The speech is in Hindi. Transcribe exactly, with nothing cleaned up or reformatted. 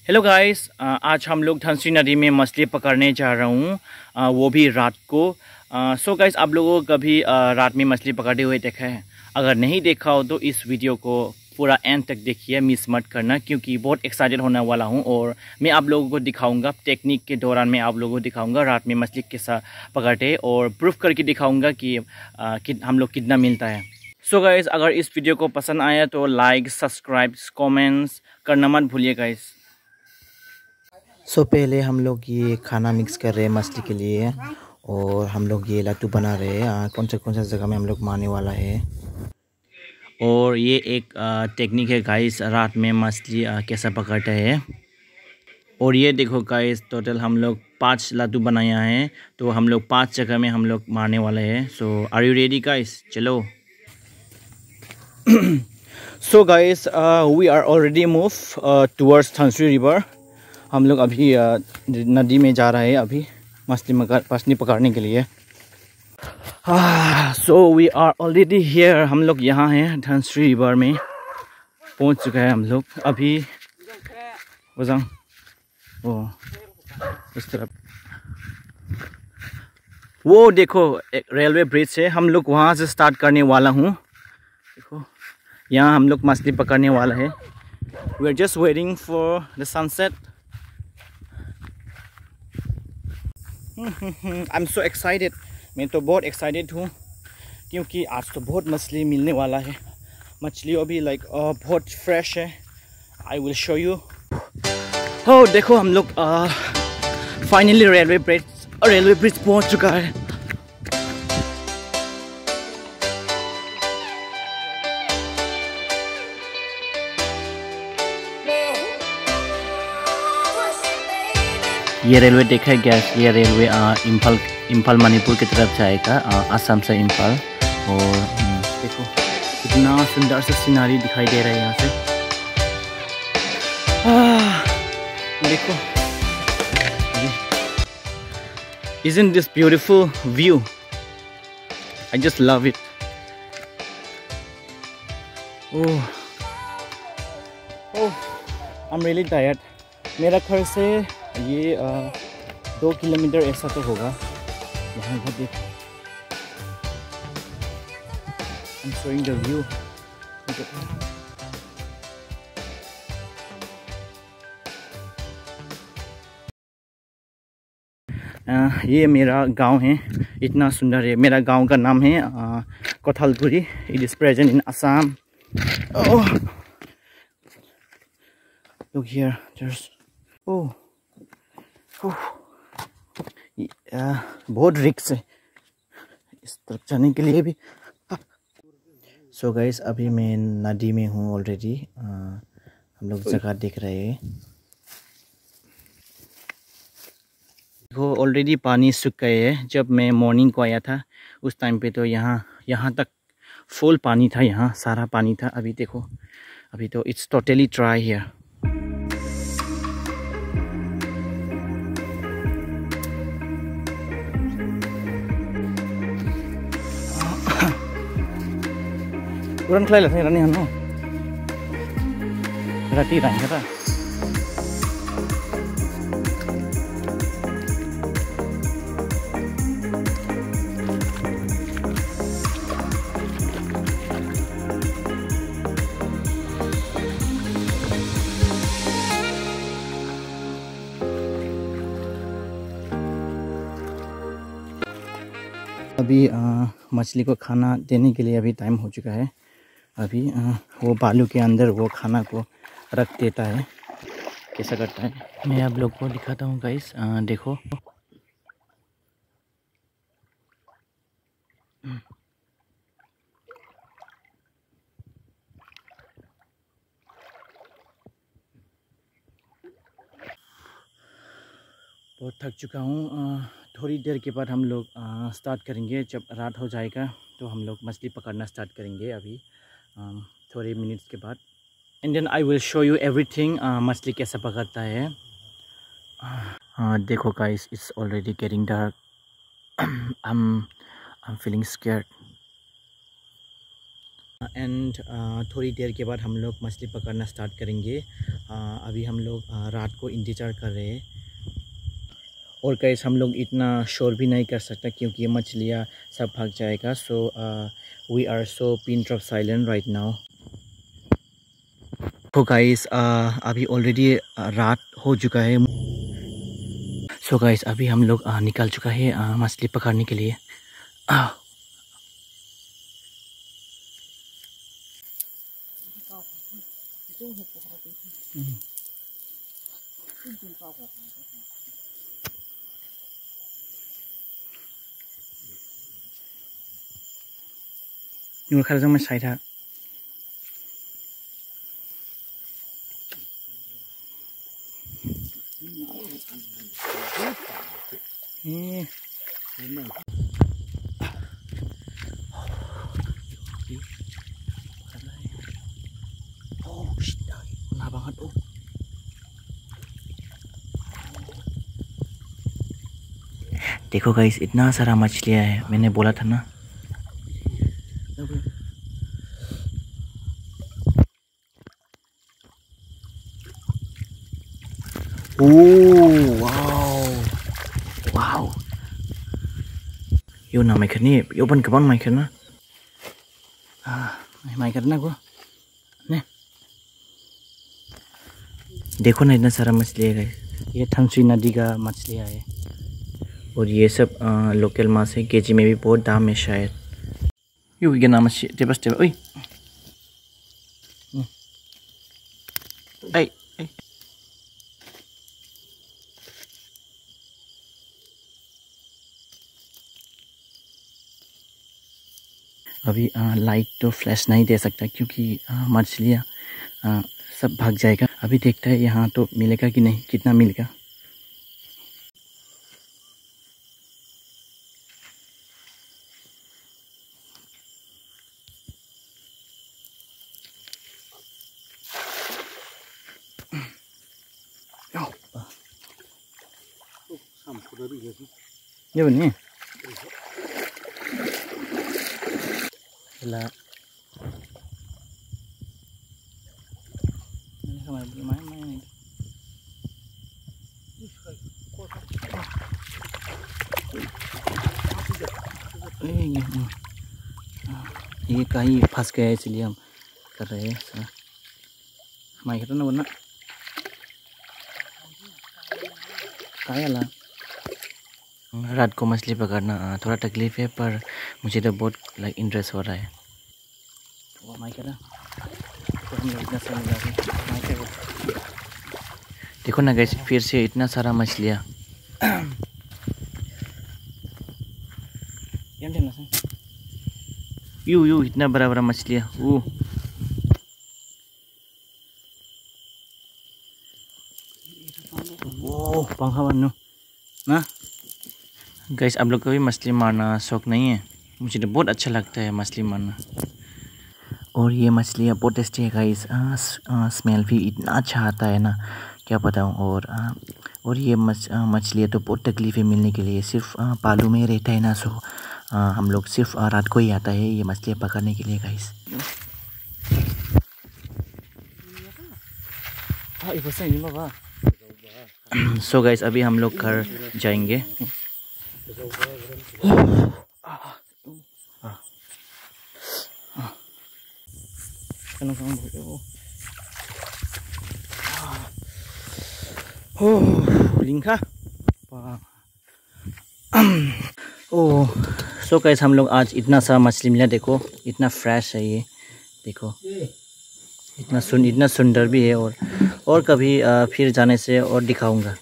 हेलो गाइस, आज हम लोग धनश्री नदी में मछली पकड़ने जा रहा हूँ, अ, वो भी रात को। सो गाइस, आप लोगों को कभी अ, रात में मछली पकड़ते हुए देखा है? अगर नहीं देखा हो तो इस वीडियो को पूरा एंड तक देखिए, मिस मत करना, क्योंकि बहुत एक्साइटेड होने वाला हूँ। और मैं आप लोगों को दिखाऊंगा, टेक्निक के दौरान मैं आप लोगों को दिखाऊंगा रात में मछली कैसा पकड़ते, और प्रूफ करके दिखाऊंगा कि, अ, कि हम लोग कितना मिलता है। सो गाइस, अगर इस वीडियो को पसंद आया तो लाइक, सब्सक्राइब, कमेंट्स करना मत भूलिए गाइस। सो पहले हम लोग ये खाना मिक्स कर रहे हैं मछली के लिए, और हम लोग ये लड्डू बना रहे हैं। आ, कौन सा कौन सा जगह में हम लोग मारने वाला है। और ये एक टेक्निक है गाइस, रात में मछली अ, कैसा पकड़ते हैं। और ये देखो गाइस, टोटल हम लोग पांच लड्डू बनाया है, तो हम लोग पांच जगह में हम लोग मारने वाले हैं। So are you ready guys? चलो। So guys, we are already move towards Dhansiri river. हम लोग अभी uh, नदी में जा रहे हैं अभी मछली मगर मछली पकड़ने के लिए। So we are already here. हम लोग यहाँ हैं, धनश्री रिवर में पहुँच चुका है हम लोग अभी। वो इस तरफ वो देखो, एक रेलवे ब्रिज है, हम लोग वहाँ से स्टार्ट करने वाला हूँ। देखो, यहाँ हम लोग मछली पकड़ने वाला है। We are just waiting for the sunset. I am so excited. मैं तो बहुत एक्साइटेड हूँ, क्योंकि आज तो बहुत मछली मिलने वाला है। मछलियों भी लाइक बहुत फ्रेश है। I will show you. हो देखो, हम लोग finally railway bridge railway bridge पहुँच चुका है। ये रेलवे देखा है क्या? ये रेलवे इम्फाल इम्फाल मणिपुर की तरफ जाएगा, असम से इम्फाल। और देखो कितना सुंदर सा सीनरी दिखाई दे रहा है यहाँ से। आ, देखो, isn't this beautiful view? I just love it. Oh, oh, I'm really tired. मेरा घर से ये आ, दो किलोमीटर ऐसा तो होगा। यहाँ पर देखो, I'm showing the view. आ, ये मेरा गांव है, इतना सुंदर है। मेरा गांव का नाम है Kothalguri. It is present in Assam. Oh, look here, there's oh, oh. Yeah, बहुत रिक्स है इस तरफ जाने के लिए भी। सो so गाइस, अभी मैं नदी में हूँ ऑलरेडी। हम लोग जगह देख रहे हैं। देखो, ऑलरेडी पानी सूख गए है। जब मैं मॉर्निंग को आया था उस टाइम पे तो यहाँ यहाँ तक फुल पानी था, यहाँ सारा पानी था। अभी देखो, अभी तो it's totally dry here. Kurang kelai lah saya rani hano. Berarti rani kata. अभी आ, मछली को खाना देने के लिए अभी टाइम हो चुका है। अभी आ, वो बालू के अंदर वो खाना को रख देता है। कैसा करता है मैं आप लोग को दिखाता हूँ गाइस। देखो, बहुत थक चुका हूँ। थोड़ी देर के बाद हम लोग स्टार्ट करेंगे। जब रात हो जाएगा तो हम लोग मछली पकड़ना स्टार्ट करेंगे अभी आ, थोड़े मिनट्स के बाद। And then I will show you everything, मछली कैसा पकड़ता है। uh, देखो guys, it's already getting dark. I'm I'm feeling scared. And थोड़ी देर के बाद हम लोग मछली पकड़ना स्टार्ट करेंगे। uh, अभी हम लोग uh, रात को इंतज़ार कर रहे हैं और कैसे हम लोग इतना शोर भी नहीं कर सकता क्योंकि ये मछलियाँ सब भाग जाएगा। So we are so pin drop silent right now. तो गाइस अभी ऑलरेडी रात हो चुका है। सो so गाइस अभी हम लोग uh, निकल चुका है uh, मछली पकड़ने के लिए। uh, Nur kalau sama saya eh oh shit nah banget oh देखो गाइस इतना सारा मछलियाँ है, मैंने बोला था ना। Oh, wow, wow. Yo na mic ni, yo ban kapan mic na? Ah, mic ना को, ने? देखो ना इतना सारा मछली है गाइस। ये थंगसुई नदी का मछलियाँ है और ये सब लोकल माछ है। केजी में भी बहुत दाम है शायद। यो ये नाम है टेबस टेबस। ओए, आई आई अभी लाइट तो फ्लैश नहीं दे सकता क्योंकि मछलियाँ सब भाग जाएगा। अभी देखते हैं यहाँ तो मिलेगा कि नहीं, कितना मिलेगा। ये बनी là ini kamar gimana ini ये कहीं फंस गया है इसलिए हम कर रहे हैं। हमारे घर ना वरना क्या ला रात को मछली पकड़ना थोड़ा तकलीफ है पर मुझे तो बहुत लाइक इंटरेस्ट हो रहा है। तो हमारे घर तो हम इतना सारा देखो ना गाइस फिर से इतना सारा मछलियाँ। यू यू इतना बड़ा बड़ा मछलियाँ वो वो पंखा बनो ना गाइस। आप लोग को भी मछली मारना शौक नहीं है? मुझे तो बहुत अच्छा लगता है मछली मारना। और ये मछलियाँ बहुत टेस्टी है गाइस। स्मेल भी इतना अच्छा आता है ना क्या बताऊँ। और आ, और ये मछ मछलियाँ तो बहुत तकलीफ है मिलने के लिए, सिर्फ आ, पालू में रहता है ना। सो आ, हम लोग सिर्फ आ, रात को ही आता है ये मछलियाँ पकड़ने के लिए गाइस। सो गाइस अभी हम लोग घर जाएंगे। लिंका ओह सो गाइस हम लोग आज इतना सा मछली मिला। देखो इतना फ्रेश है ये, देखो इतना सुन इतना सुंदर भी है। और और कभी आ, फिर जाने से और दिखाऊंगा।